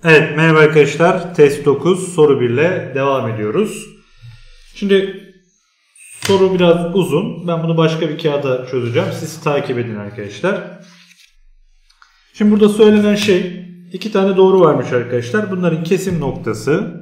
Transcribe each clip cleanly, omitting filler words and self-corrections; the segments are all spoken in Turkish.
Evet, merhaba arkadaşlar. Test 9 soru 1 ile devam ediyoruz. Şimdi soru biraz uzun. Ben bunu başka bir kağıda çözeceğim. Siz takip edin arkadaşlar. Şimdi burada söylenen şey, iki tane doğru varmış arkadaşlar. Bunların kesim noktası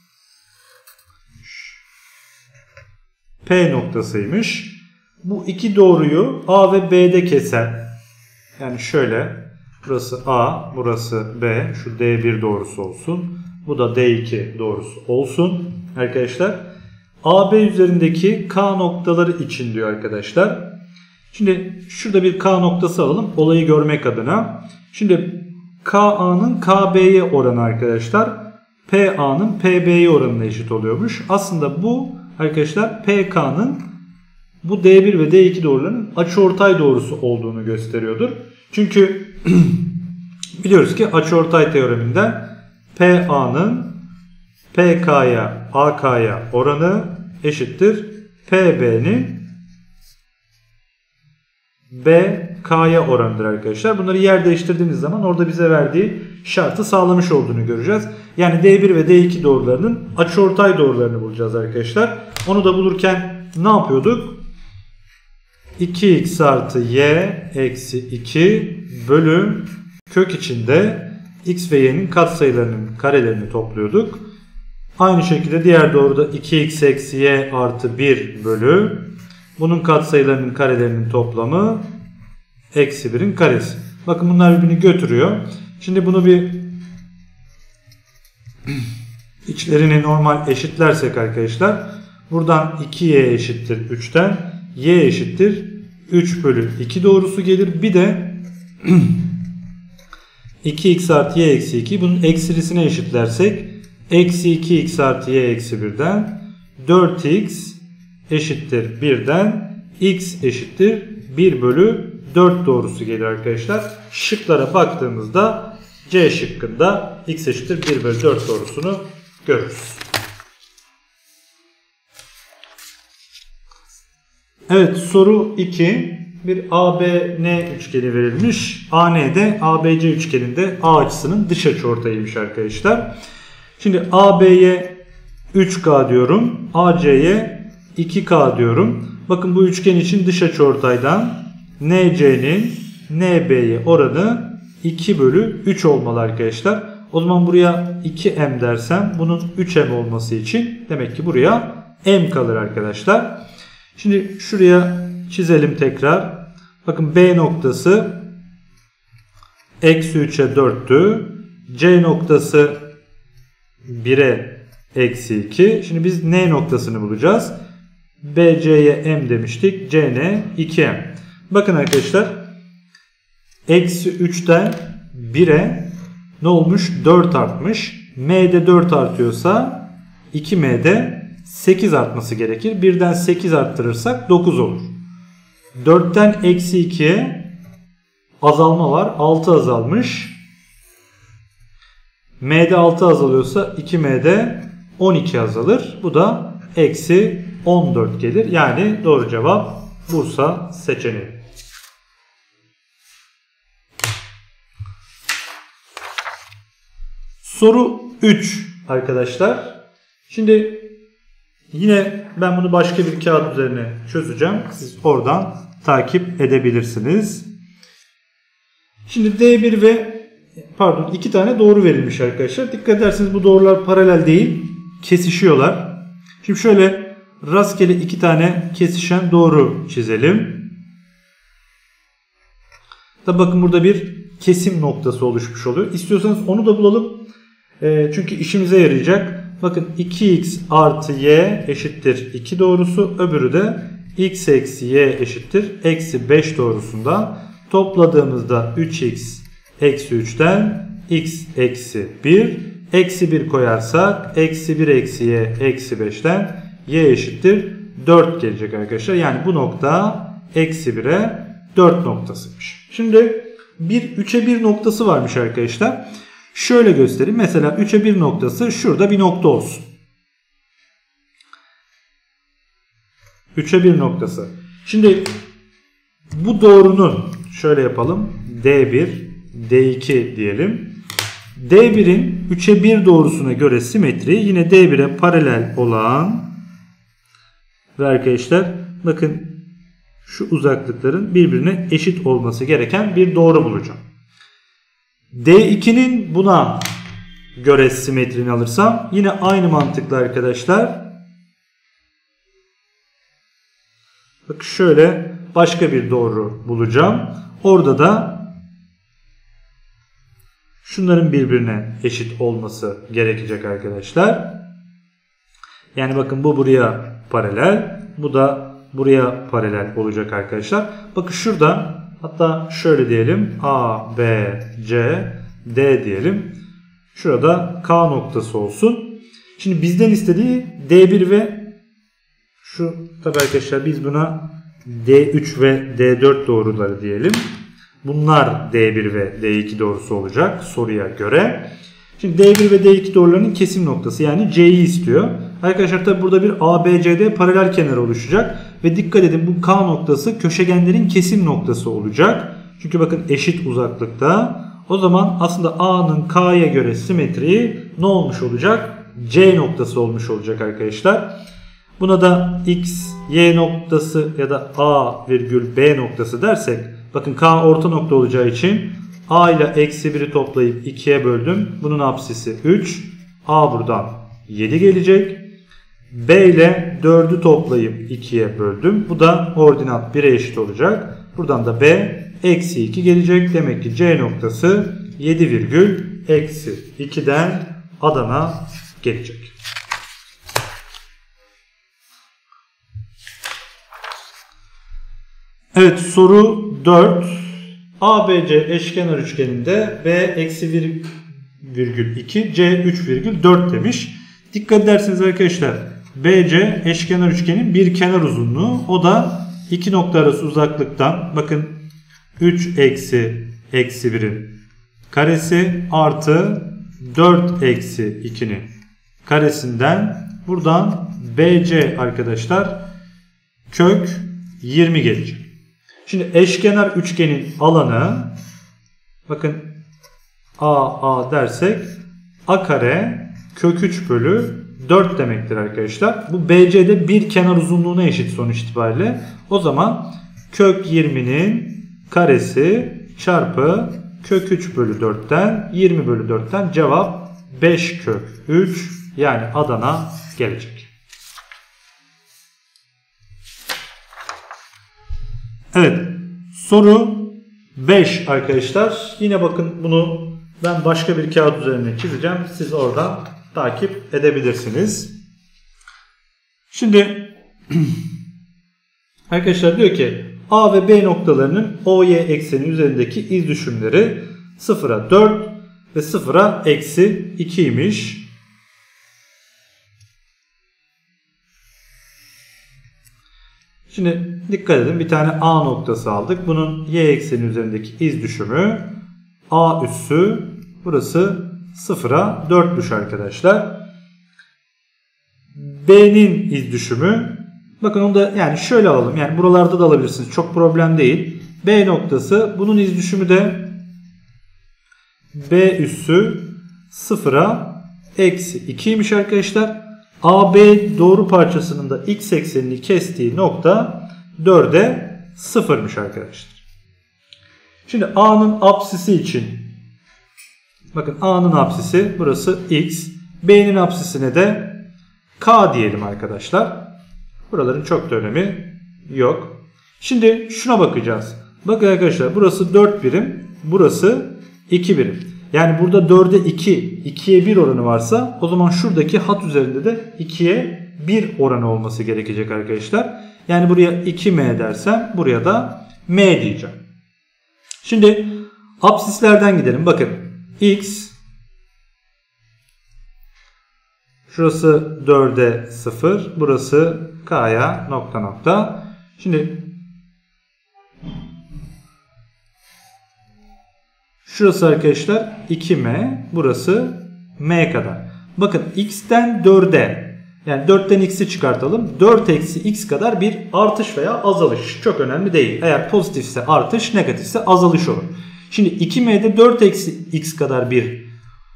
P noktasıymış. Bu iki doğruyu A ve B'de kesen, yani şöyle, burası A, burası B, şu D1 doğrusu olsun. Bu da D2 doğrusu olsun arkadaşlar. AB üzerindeki K noktaları için diyor arkadaşlar. Şimdi şurada bir K noktası alalım olayı görmek adına. Şimdi KA'nın KB'ye oranı arkadaşlar PA'nın PB'ye oranına eşit oluyormuş. Aslında bu arkadaşlar PK'nın bu D1 ve D2 doğrularının açıortay doğrusu olduğunu gösteriyordur. Çünkü biliyoruz ki açıortay teoreminden PA'nın PK'ya AK'ya oranı eşittir PB'nin BK'ya oranıdır arkadaşlar. Bunları yer değiştirdiğimiz zaman orada bize verdiği şartı sağlamış olduğunu göreceğiz. Yani D1 ve D2 doğrularının açıortay doğrularını bulacağız arkadaşlar. Onu da bulurken ne yapıyorduk? 2x artı y eksi 2 bölü kök içinde x ve y'nin katsayılarının karelerini topluyorduk. Aynı şekilde diğer doğruda 2x eksi y artı 1 bölü bunun katsayılarının karelerinin toplamı eksi 1'in karesi. Bakın bunlar birbirini götürüyor. Şimdi bunu bir içlerini normal eşitlersek arkadaşlar buradan 2y eşittir 3'ten y eşittir 3 bölü 2 doğrusu gelir. Bir de 2x artı y eksi 2 bunun eksilisine eşitlersek eksi 2x artı y eksi 1'den 4x eşittir 1'den x eşittir 1 bölü 4 doğrusu gelir arkadaşlar. Şıklara baktığımızda C şıkkında x eşittir 1 bölü 4 doğrusunu görürüz. Evet, soru 2. Bir ABN üçgeni verilmiş. AN'de ABC üçgeninde A açısının dış açıortayıymış arkadaşlar. Şimdi AB'ye 3K diyorum. AC'ye 2K diyorum. Bakın bu üçgen için dış açıortaydan NC'nin NB'ye oranı 2 bölü 3 olmalı arkadaşlar. O zaman buraya 2M dersem bunun 3M olması için demek ki buraya M kalır arkadaşlar. Şimdi şuraya çizelim tekrar. Bakın B noktası eksi 3'e 4'tü. C noktası 1'e eksi 2. Şimdi biz N noktasını bulacağız. BC'ye M demiştik. CN 2M. Bakın arkadaşlar. Eksi 3'ten 1'e ne olmuş? 4 artmış. M'de 4 artıyorsa 2M'de 8 artması gerekir. 1'den 8 arttırırsak 9 olur. 4'ten eksi 2'ye azalma var. 6 azalmış. M'de 6 azalıyorsa 2M'de 12 azalır. Bu da eksi 14 gelir. Yani doğru cevap Bursa seçeneği. Soru 3 arkadaşlar. Şimdi yine ben bunu başka bir kağıt üzerine çözeceğim. Siz oradan takip edebilirsiniz. Şimdi D1 ve iki tane doğru verilmiş arkadaşlar. Dikkat ederseniz bu doğrular paralel değil, kesişiyorlar. Şimdi şöyle rastgele iki tane kesişen doğru çizelim. Da bakın burada bir kesim noktası oluşmuş oluyor. İstiyorsanız onu da bulalım. Çünkü işimize yarayacak. Bakın 2x artı y eşittir 2 doğrusu. Öbürü de x eksi y eşittir eksi 5 doğrusundan. Topladığımızda 3x eksi 3'ten x eksi 1. Eksi 1 koyarsak eksi 1 eksi y eksi 5'ten y eşittir 4 gelecek arkadaşlar. Yani bu nokta eksi 1'e 4 noktasıymış. Şimdi bir 3'e 1 noktası varmış arkadaşlar. Şöyle göstereyim. Mesela 3'e 1 noktası şurada bir nokta olsun. 3'e 1 noktası. Şimdi bu doğrunun şöyle yapalım. D1, D2 diyelim. D1'in 3'e 1 doğrusuna göre simetri yine D1'e paralel olan ve arkadaşlar bakın şu uzaklıkların birbirine eşit olması gereken bir doğru bulacağım. D2'nin buna göre simetrini alırsam yine aynı mantıkla arkadaşlar. Bak şöyle başka bir doğru bulacağım. Orada da şunların birbirine eşit olması gerekecek arkadaşlar. Yani bakın bu buraya paralel. Bu da buraya paralel olacak arkadaşlar. Bakın şurada hatta şöyle diyelim. A, B, C, D diyelim. Şurada K noktası olsun. Şimdi bizden istediği D1 ve şu tabi arkadaşlar biz buna D3 ve D4 doğruları diyelim. Bunlar D1 ve D2 doğrusu olacak soruya göre. Şimdi D1 ve D2 doğrularının kesim noktası yani C'yi istiyor. Arkadaşlar tabi burada bir ABCD paralel kenar oluşacak. Ve dikkat edin bu K noktası köşegenlerin kesim noktası olacak. Çünkü bakın eşit uzaklıkta. O zaman aslında A'nın K'ya göre simetriği ne olmuş olacak? C noktası olmuş olacak arkadaşlar. Buna da X, Y noktası ya da A virgül B noktası dersek bakın K orta nokta olacağı için A ile eksi 1'i toplayıp 2'ye böldüm. Bunun apsisi 3. A buradan 7 gelecek. B ile 4'ü toplayıp 2'ye böldüm. Bu da ordinat 1'e eşit olacak. Buradan da B eksi 2 gelecek. Demek ki C noktası 7 virgül eksi 2'den Adana gelecek. Evet soru 4. ABC eşkenar üçgeninde B eksi 1,2 C 3,4 demiş. Dikkat ederseniz arkadaşlar BC eşkenar üçgenin bir kenar uzunluğu. O da iki nokta arası uzaklıktan bakın 3 eksi 1'in karesi artı 4 eksi 2'nin karesinden buradan BC arkadaşlar kök 20 gelecek. Şimdi eşkenar üçgenin alanı bakın A dersek A kare kök 3 bölü 4 demektir arkadaşlar. Bu BC'de bir kenar uzunluğuna eşit sonuç itibariyle. O zaman kök 20'nin karesi çarpı kök 3 bölü 4'ten 20 bölü 4'ten cevap 5 kök 3 yani Adana gelecek. Evet soru 5 arkadaşlar. Yine bakın bunu ben başka bir kağıt üzerine çizeceğim. Siz oradan takip edebilirsiniz. Şimdi arkadaşlar diyor ki A ve B noktalarının OY ekseni üzerindeki iz düşümleri 0'a 4 ve 0'a eksi 2'ymiş. Şimdi dikkat edin bir tane A noktası aldık. Bunun Y ekseni üzerindeki iz düşümü A üssü burası 0'a 4'müş arkadaşlar. B'nin iz düşümü bakın onu da yani şöyle alalım. Yani buralarda da alabilirsiniz. Çok problem değil. B noktası bunun iz düşümü de B üssü 0'a eksi 2'ymiş arkadaşlar. AB doğru parçasının da x eksenini kestiği nokta 4'e 0'mış arkadaşlar. Şimdi A'nın apsisi için bakın A'nın apsisi burası x. B'nin apsisine de k diyelim arkadaşlar. Buraların çok da önemi yok. Şimdi şuna bakacağız. Bakın arkadaşlar burası 4 birim. Burası 2 birim. Yani burada 4'e 2, 2'ye 1 oranı varsa o zaman şuradaki hat üzerinde de 2'ye 1 oranı olması gerekecek arkadaşlar. Yani buraya 2m dersem buraya da m diyeceğim. Şimdi apsislerden gidelim. Bakın x şurası 4'e 0, burası k'ya nokta nokta. Şimdi şurası arkadaşlar 2m, burası m kadar. Bakın x'ten 4'e yani 4'ten x'i çıkartalım. 4 eksi x kadar bir artış veya azalış. Çok önemli değil. Eğer pozitifse artış, negatifse azalış olur. Şimdi 2m'de 4 eksi x kadar bir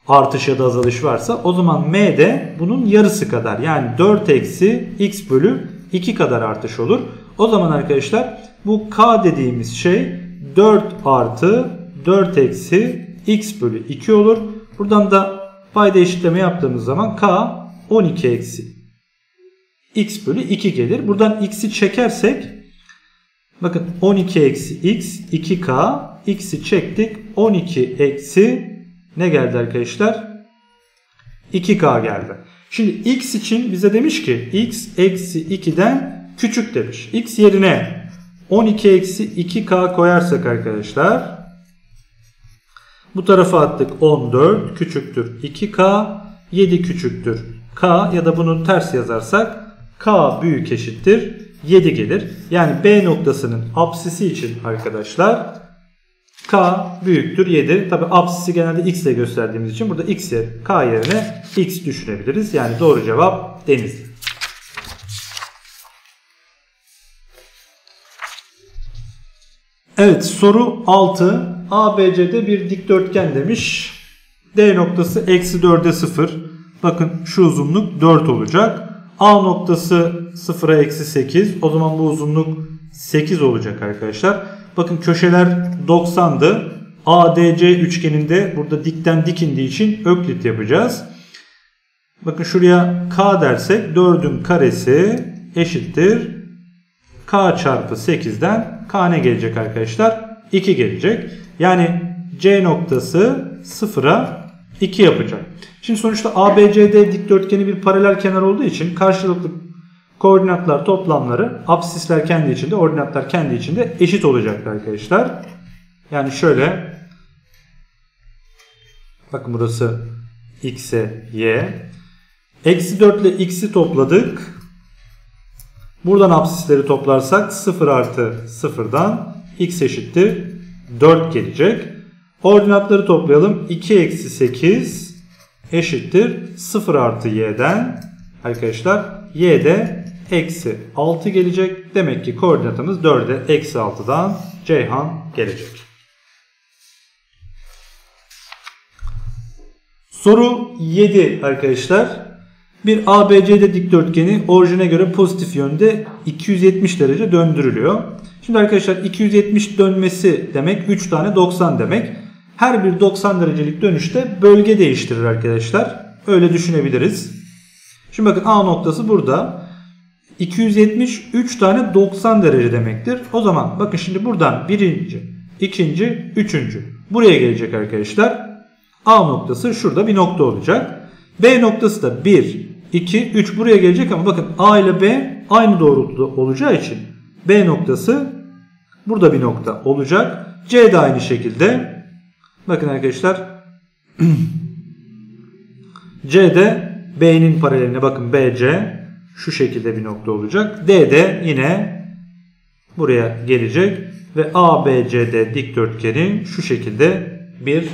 artış ya da azalış varsa o zaman M de bunun yarısı kadar, yani 4 eksi x bölü 2 kadar artış olur. O zaman arkadaşlar bu K dediğimiz şey 4 artı 4 eksi x bölü 2 olur. Buradan da payda eşitleme yaptığımız zaman K 12 eksi x bölü 2 gelir. Buradan x'i çekersek bakın 12 eksi x 2k, x'i çektik 12 eksi ne geldi arkadaşlar? 2k geldi. Şimdi x için bize demiş ki x eksi 2'den küçük demiş. X yerine 12 eksi 2k koyarsak arkadaşlar bu tarafa attık 14 küçüktür 2k, 7 küçüktür k ya da bunun ters yazarsak k büyük eşittir 7 gelir. Yani B noktasının apsisi için arkadaşlar k büyüktür 7. Tabi apsisi genelde x ile gösterdiğimiz için burada k yerine x düşünebiliriz. Yani doğru cevap Denizli. Evet, soru 6. ABC'de bir dikdörtgen demiş. D noktası eksi 4'e 0. Bakın şu uzunluk 4 olacak. A noktası 0'a eksi 8. O zaman bu uzunluk 8 olacak arkadaşlar. Bakın köşeler 90'dı. ADC üçgeninde burada dikten dik indiği için öklit yapacağız. Bakın şuraya K dersek 4'ün karesi eşittir K çarpı 8'den K ne gelecek arkadaşlar? 2 gelecek. Yani C noktası 0'a 2 yapacak. Şimdi sonuçta ABCD dikdörtgeni bir paralel kenar olduğu için karşılıklı koordinatlar toplamları apsisler kendi içinde, ordinatlar kendi içinde eşit olacak arkadaşlar. Yani şöyle bakın burası x'e y. Eksi 4 ile x'i topladık. Buradan apsisleri toplarsak 0 artı 0'dan x eşittir 4 gelecek. Ordinatları toplayalım. 2 eksi 8 eşittir 0 artı y'den arkadaşlar y'de eksi 6 gelecek. Demek ki koordinatımız 4'e eksi 6'dan Ceyhan gelecek. Soru 7 arkadaşlar. Bir ABCD dikdörtgeni orijine göre pozitif yönde 270 derece döndürülüyor. Şimdi arkadaşlar 270 dönmesi demek 3 tane 90 demek. Her bir 90 derecelik dönüşte bölge değiştirir arkadaşlar. Öyle düşünebiliriz. Şimdi bakın A noktası burada. 270 3 tane 90 derece demektir. O zaman bakın şimdi buradan birinci, ikinci, üçüncü buraya gelecek arkadaşlar. A noktası şurada bir nokta olacak. B noktası da 1, 2, 3 buraya gelecek ama bakın A ile B aynı doğrultuda olacağı için B noktası burada bir nokta olacak. C de aynı şekilde. Bakın arkadaşlar C de B'nin paraleline bakın BC şu şekilde bir nokta olacak. D de yine buraya gelecek ve ABCD dikdörtgeni şu şekilde bir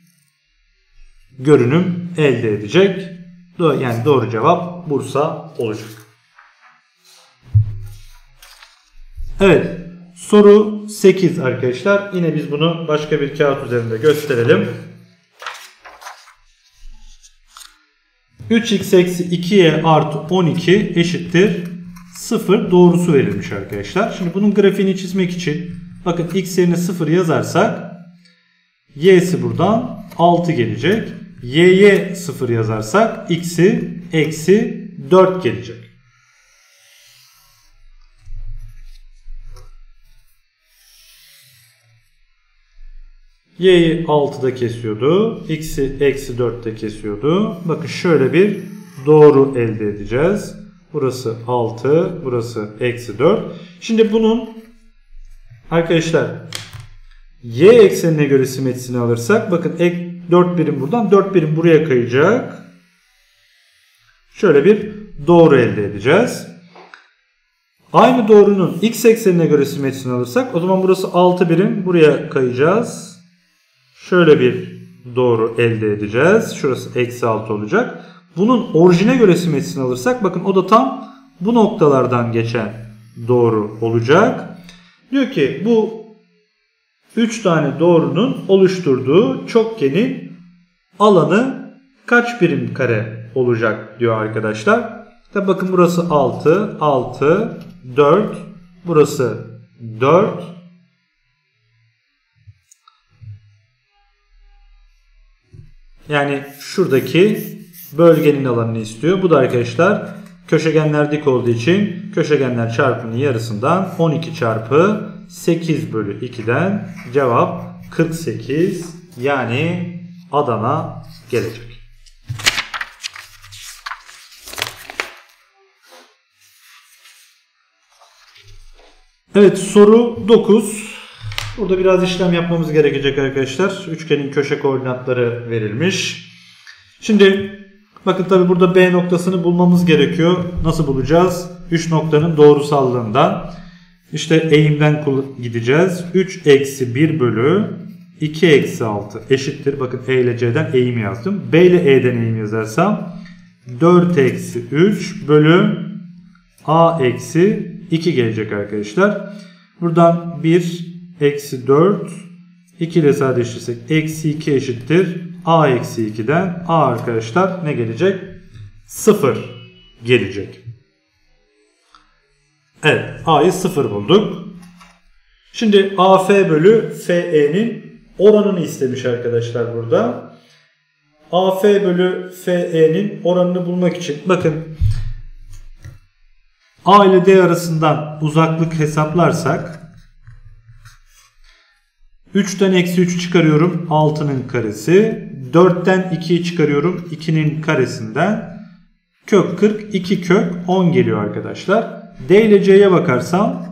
görünüm elde edecek. Yani doğru cevap Bursa olacak. Evet, soru 8 arkadaşlar. Yine biz bunu başka bir kağıt üzerinde gösterelim. 3x eksi 2y artı 12 eşittir 0 doğrusu verilmiş arkadaşlar. Şimdi bunun grafiğini çizmek için bakın x yerine 0 yazarsak y'si buradan 6 gelecek. Y'ye 0 yazarsak x'i eksi 4 gelecek. Y'yi 6'da kesiyordu. X'i eksi 4'te kesiyordu. Bakın şöyle bir doğru elde edeceğiz. Burası 6. Burası eksi 4. Şimdi bunun arkadaşlar y eksenine göre simetrisini alırsak bakın 4 birim buradan 4 birim buraya kayacak. Şöyle bir doğru elde edeceğiz. Aynı doğrunun x eksenine göre simetrisini alırsak o zaman burası 6 birim buraya kayacağız. Şöyle bir doğru elde edeceğiz. Şurası eksi 6 olacak. Bunun orijine göre simetrisini alırsak bakın o da tam bu noktalardan geçen doğru olacak. Diyor ki bu 3 tane doğrunun oluşturduğu çokgenin alanı kaç birim kare olacak diyor arkadaşlar. Tabi bakın burası 6, 6, 4, burası 4. Yani şuradaki bölgenin alanını istiyor. Bu da arkadaşlar köşegenler dik olduğu için köşegenler çarpımının yarısından 12 çarpı 8 bölü 2'den cevap 48, yani Adana gelecek. Evet, soru 9. Burada biraz işlem yapmamız gerekecek arkadaşlar. Üçgenin köşe koordinatları verilmiş. Şimdi bakın tabi burada B noktasını bulmamız gerekiyor. Nasıl bulacağız? 3 noktanın doğrusallığından. İşte eğimden gideceğiz. 3 eksi 1 bölü 2 eksi 6 eşittir. Bakın E ile C'den eğim yazdım. B ile E'den eğim yazarsam 4 eksi 3 bölü A eksi 2 gelecek arkadaşlar. Buradan 1 eksi 4, 2 ile sadeleştirirsek eksi 2 eşittir. A eksi 2'den A arkadaşlar ne gelecek? 0 gelecek. Evet, A'yı 0 bulduk. Şimdi AF bölü FE'nin oranını istemiş arkadaşlar burada. AF bölü FE'nin oranını bulmak için bakın A ile D arasından uzaklık hesaplarsak 3'ten eksi 3 çıkarıyorum, 6'nın karesi. 4'ten 2'yi çıkarıyorum, 2'nin karesinden. Kök 40, 2 kök 10 geliyor arkadaşlar. D ile C'ye bakarsam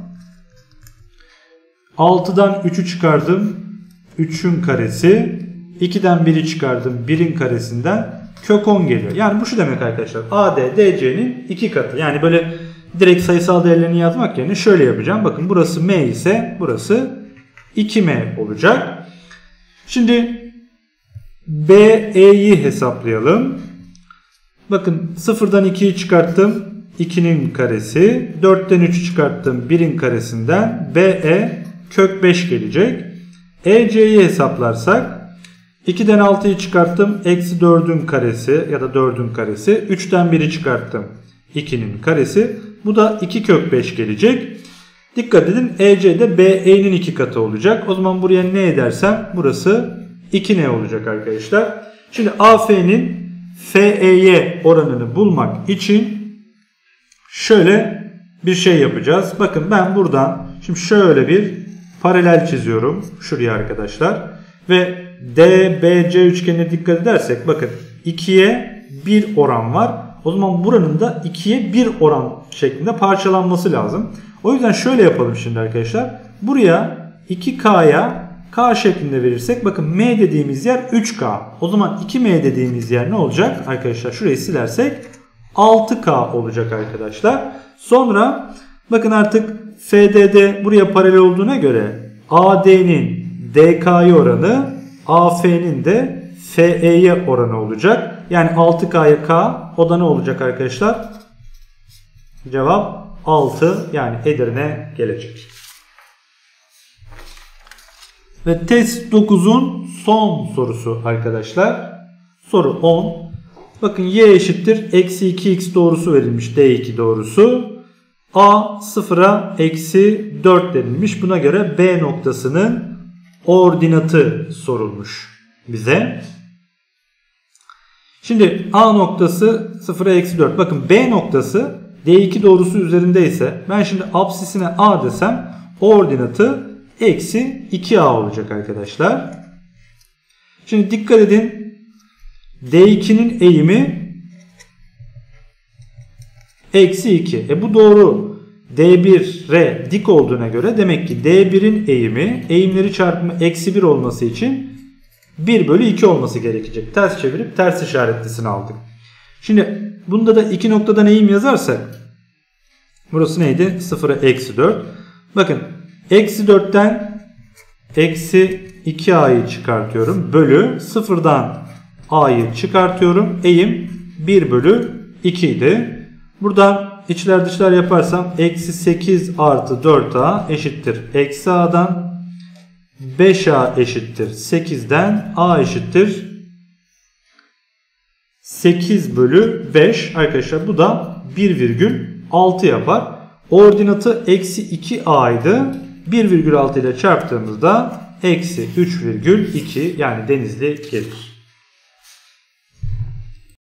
6'dan 3'ü çıkardım, 3'ün karesi. 2'den 1'i çıkardım, 1'in karesinden kök 10 geliyor. Yani bu şu demek arkadaşlar. AD, DC'nin 2 katı. Yani böyle direkt sayısal değerlerini yazmak yerine şöyle yapacağım. Bakın burası M ise burası 2M olacak. Şimdi BE'yi hesaplayalım. Bakın 0'dan 2'yi çıkarttım, 2'nin karesi. 4'ten 3'ü çıkarttım, 1'in karesinden BE kök 5 gelecek. EC'yi hesaplarsak 2'den 6'yı çıkarttım, eksi 4'ün karesi ya da 4'ün karesi. 3'ten 1'i çıkarttım, 2'nin karesi. Bu da 2 kök 5 gelecek. Dikkat edin, EC de BE'nin 2 katı olacak. O zaman buraya ne edersem burası 2N olacak arkadaşlar. Şimdi AF'nin FE'ye oranını bulmak için şöyle bir şey yapacağız. Bakın ben buradan şimdi şöyle bir paralel çiziyorum. Şuraya arkadaşlar. Ve DBC üçgenine dikkat edersek bakın 2'ye 1 oran var. O zaman buranın da 2'ye 1 oran şeklinde parçalanması lazım. O yüzden şöyle yapalım şimdi arkadaşlar. Buraya 2K'ya K şeklinde verirsek bakın M dediğimiz yer 3K. O zaman 2M dediğimiz yer ne olacak? Arkadaşlar şurayı silersek 6K olacak arkadaşlar. Sonra bakın artık FDD buraya paralel olduğuna göre AD'nin DK'ya oranı AF'nin de FE'ye oranı olacak. Yani 6K'ya K, o da ne olacak arkadaşlar? Cevap 6, yani Edirne gelecek. Ve test 9'un son sorusu arkadaşlar. Soru 10. Bakın y eşittir eksi 2x doğrusu verilmiş, D2 doğrusu. A 0'a eksi 4 denilmiş. Buna göre B noktasının ordinatı sorulmuş bize. Şimdi A noktası 0'a eksi 4. Bakın B noktası D2 doğrusu üzerindeyse ben şimdi apsisine A desem ordinatı eksi 2A olacak arkadaşlar. Şimdi dikkat edin. D2'nin eğimi eksi 2. Bu doğru D1'e dik olduğuna göre demek ki D1'in eğimi eğimleri çarpımı eksi 1 olması için 1 bölü 2 olması gerekecek. Ters çevirip ters işaretlisini aldık. Şimdi bunda da 2 noktadan eğim yazarsak burası neydi? 0'a eksi 4. Bakın eksi 4'ten eksi 2a'yı çıkartıyorum. Bölü 0'dan a'yı çıkartıyorum. Eğim 1 bölü 2 idi. Buradan içler dışlar yaparsam eksi 8 artı 4a eşittir eksi a'dan. 5a eşittir 8'den a eşittir 8 bölü 5 arkadaşlar, bu da 1,6 yapar. Ordinatı eksi 2a idi. 1,6 ile çarptığımızda eksi 3,2 yani Denizli gelir.